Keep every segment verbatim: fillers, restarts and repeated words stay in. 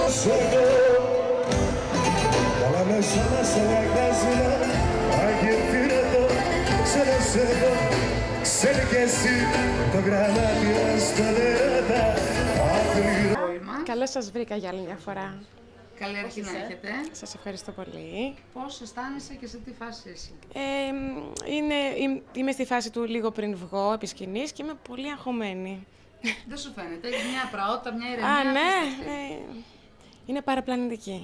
δώσω εγώ. Αλλά μέσα μας σε μια καζίνα αγγελφύρετο, ξέρω σε εδώ, ξέρει κι εσύ το γραμμάτι στο δέρατα αθλήρα. Καλώς σας βρήκα για άλλη μια φορά. Καλή αρχή να έχετε. Σας ευχαριστώ πολύ. Πώς αισθάνεσαι και σε τι φάση είσαι? Ε, είναι, είμαι στη φάση του λίγο πριν βγω επί σκηνής και είμαι πολύ αγχωμένη. Δεν σου φαίνεται, έχει μια πραότητα, μια ηρεμία. Α, ναι, ε, είναι παραπλανητική.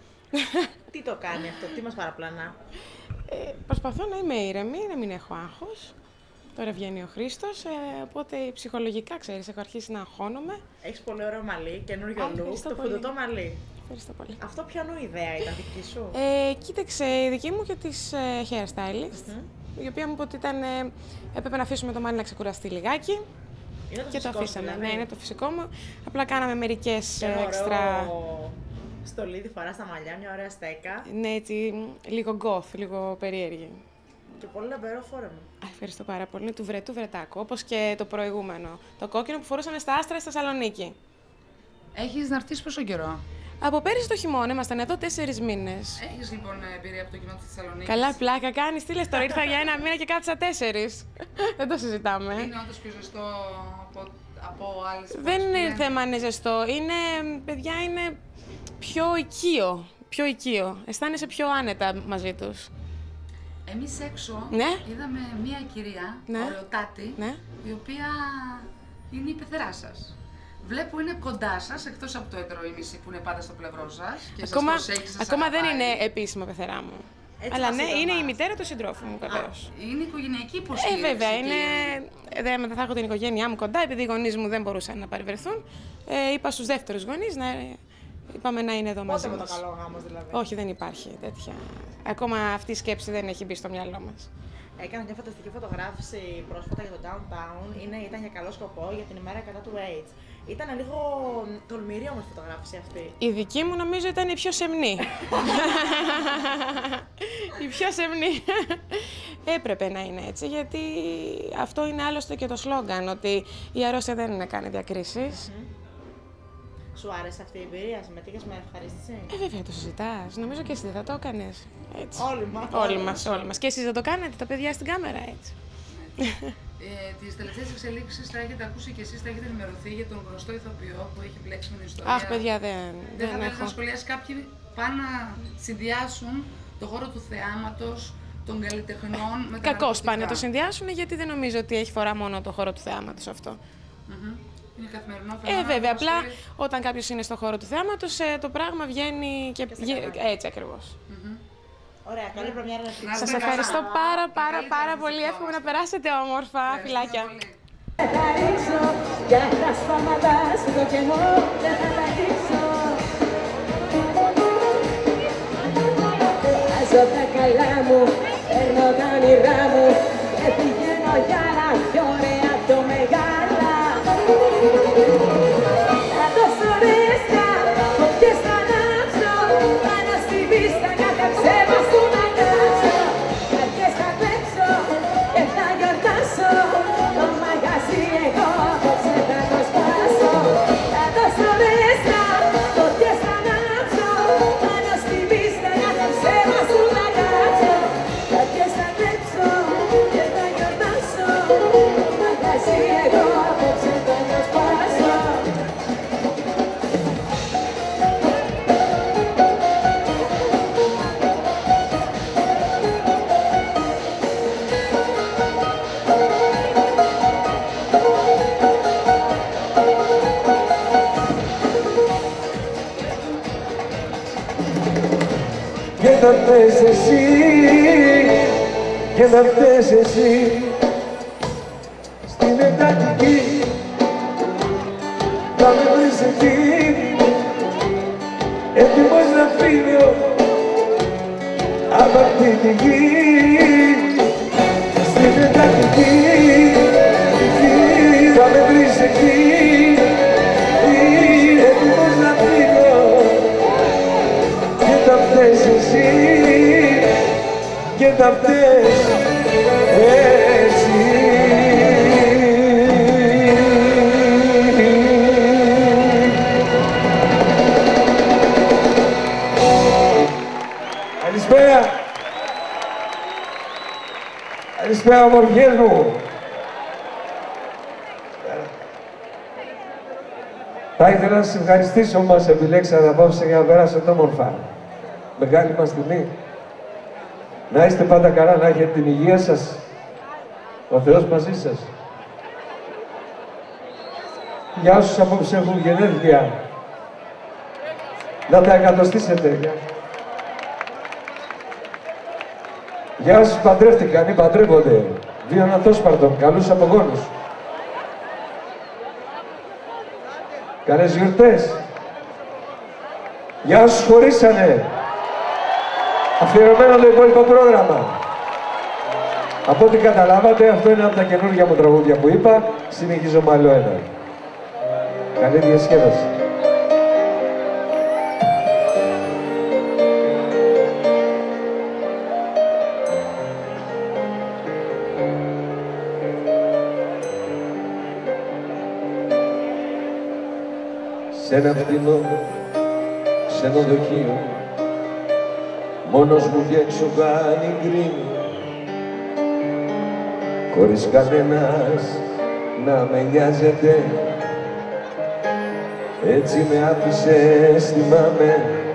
Τι το κάνει αυτό, τι μας παραπλανά? Ε, προσπαθώ να είμαι ήρεμη, να μην έχω άγχος. Τώρα βγαίνει ο Χρήστος, ε, οπότε ψυχολογικά, ξέρεις, έχω αρχίσει να αγχώνομαι. Έχεις πολύ ωραίο μαλλί, καινούριο look, το φουντωτό μαλλί. Ευχαριστώ πολύ. Αυτό ποιανού ιδέα ήταν δική σου? Ε, κοίταξε, η δική μου και της ε, hairstylist, Mm-hmm. η οποία μου είπε ότι ήταν, ε, έπρεπε να αφήσουμε το μαλλί να ξεκουραστεί λιγάκι. Είναι το και το αφήσαμε. δηλαδή. Ναι, είναι το φυσικό μου. Απλά κάναμε μερικές ε, έξτρα. Στολίδι φορά στα μαλλιά, μια ωραία στέκα. Ναι, έτσι, λίγο goth, λίγο περίεργη. Και πολύ λαμπερό φόρεμα. Ευχαριστώ πάρα πολύ. Είναι του βρετού βρετάκου, όπως και το προηγούμενο. Το κόκκινο που φορούσαμε στα Άστρα στη Θεσσαλονίκη. Έχεις να έρθεις πόσο καιρό? Από πέρυσι το χειμώνα, ήμασταν εδώ τέσσερις μήνες. Έχεις λοιπόν εμπειρία από το κοινό της Θεσσαλονίκης? Καλά πλάκα κάνεις, τι λες τώρα, ήρθα για ένα μήνα και κάθισα τέσσερις. Δεν το συζητάμε. Είναι όντως πιο ζεστό από, από άλλες πόλεις? Δεν είναι θέμα αν είναι ζεστό, είναι, παιδιά, είναι πιο οικείο, πιο οικείο. Αισθάνεσαι πιο άνετα μαζί τους. Εμείς έξω Ναι. είδαμε μία κυρία, Ναι. ωραιοτάτη, Ναι. η οποία είναι η πεθερά σας. Βλέπω είναι κοντά σας, εκτός από το έντρο-ήμιση που είναι πάντα στο πλευρό σας. Και Ακόμα, σας προσέχει, σας ακόμα δεν αγαπάει. είναι επίσημα πεθερά μου. Έτσι Αλλά μας ναι, είδα είναι η μας. μητέρα του συντρόφου μου, βεβαίως. Είναι οικογενειακή Ε, υποστήριξη. βέβαια, είναι... και- δεν δεν θα έχω την οικογένειά μου κοντά, επειδή οι γονείς μου δεν μπορούσαν να παρευρεθούν. Ε, είπα στους δεύτερους γονείς να... είπαμε να είναι εδώ μαζί Πότε με μας. το καλό γάμος δηλαδή? Όχι, δεν υπάρχει τέτοια. Ακόμα αυτή η σκέψη δεν έχει μπει στο μυαλό μας. Έκανα μια φανταστική φωτογράφηση πρόσφατα για το Downtown. Είναι, ήταν για καλό σκοπό για την ημέρα κατά του AIDS. Ήταν λίγο τολμηρή όμως η φωτογράφηση αυτή. Η δική μου νομίζω ήταν η πιο σεμνή. Η πιο σεμνή. Έπρεπε να είναι έτσι, γιατί αυτό είναι άλλωστε και το σλόγγαν, ότι η αρρώστια δεν κάνει διακρίσεις. Mm-hmm. Σου άρεσε αυτή η εμπειρία, συμμετείχες με ευχαρίστηση? Ε, βέβαια, το συζητάς. Νομίζω και εσύ δεν θα το έκανες. Έτσι. Όλοι μας. Όλοι μας, όλοι μας. Και εσείς δεν το κάνετε, τα παιδιά στην κάμερα, έτσι. Ε, τις τελευταίες εξελίξεις θα έχετε ακούσει και εσείς, θα έχετε ενημερωθεί για τον γνωστό ηθοποιό που έχει μπλέξει με την ιστορία. Αχ, παιδιά, δεν, Δεν δεν θα θέλετε έχω. να σχολιάσει κάποιοι πάνε να συνδυάσουν το χώρο του θεάματος, των καλλιτεχνών με τα Κακώς ναρκωτικά. πάνε να το συνδυάσουν, γιατί δεν νομίζω ότι έχει φορά μόνο το χώρο του θεάματος αυτό. Mm-hmm. Είναι καθημερινό Ε, φαινόμενο. βέβαια, που απλά μας φέρει- όταν κάποιος είναι στο χώρο του θεάματος, ε, το πράγμα βγαίνει και, Και στα γε- κανάλια. έτσι ακριβώς. Mm-hmm. Ωραία, καλή πρεμιέρα να Να στείλεις. Σας είστε ευχαριστώ καλά. πάρα πάρα Καλύτερα πάρα να πολύ. σας Εύχομαι πω. να περάσετε όμορφα. Φιλάκια. πολύ. Θα ρίξω για τα σπάματα στο κενό, δεν θα τα ρίξω. Βάζω τα καλά μου, παίρνω τα όνειρά μου και πηγαίνω για άλλα πιο ωραία πιο μεγάλα. Θα το σωρέστα, φωτιές θα ανάψω, πάνω στη βίστα κάθε ψέμα σου να κάτσω. Καρδιές θα κλέψω και θα γιορτάσω, το μαγαζί εγώ απόψε θα το σπάσω. Θα το σωρέστα, φωτιές θα ανάψω, πάνω στη βίστα κάθε ψέμα σου να κάτσω. Καρδιές θα κλέψω και θα γιορτάσω, το μαγαζί εγώ απόψε θα το σπάσω. Και θα θες εσύ, και θα θες εσύ στην εντατική, θα με βρεις εκεί, έτοιμος να φύγω απ' αυτή τη γη. Στην εντατική, θα με βρεις εκεί, έτοιμος να φύγω. Και θα φταίς εσύ, και θα φταίς εσύ. Καλησπέρα. Καλησπέρα, ομορφιές μου. Θα ήθελα να σας ευχαριστήσω που μας επιλέξατε απόψε για να περάσετε όμορφα. Μεγάλη μας τιμή. Να είστε πάντα καλά, να έχετε την υγεία σας. Ο Θεός μαζί σας. Για όσους απόψε έχουν γενέθλια, να τα εκατοστήσετε. Για όσους παντρεύτηκαν ή παντρεύονται, δύο ανατόσπαρτων, καλούς απογόνους. Καλές γιορτές. Για όσους χωρίσανε, αφιερωμένο το υπόλοιπο πρόγραμμα. Από ό,τι καταλάβατε, αυτό είναι από τα καινούργια μου τραγούδια που είπα, συνεχίζω με άλλο ένα. Καλή διασκέδαση. Σ' ένα φτηνό ξενοδοχείο, μόνος μου κι έξω κάνει γκρίνι, χωρίς κανένας να με νοιάζεται, έτσι με άφησες, θυμάμαι